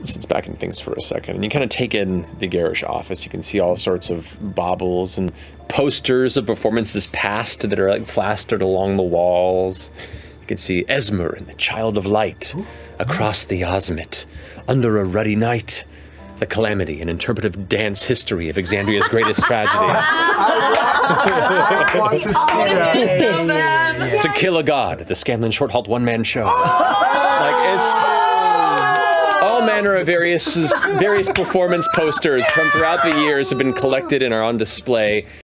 sits back in things for a second, and you kind of take in the garish office. You can see all sorts of baubles and posters of performances past that are like plastered along the walls. You can see Esmer and the Child of Light across the Osmit, under a ruddy night. The Calamity, an interpretive dance history of Exandria's greatest tragedy. I want to see that. To Kill a God, the Scanlan Short Halt one-man show. Like, it's all manner of various performance posters from throughout the years have been collected and are on display.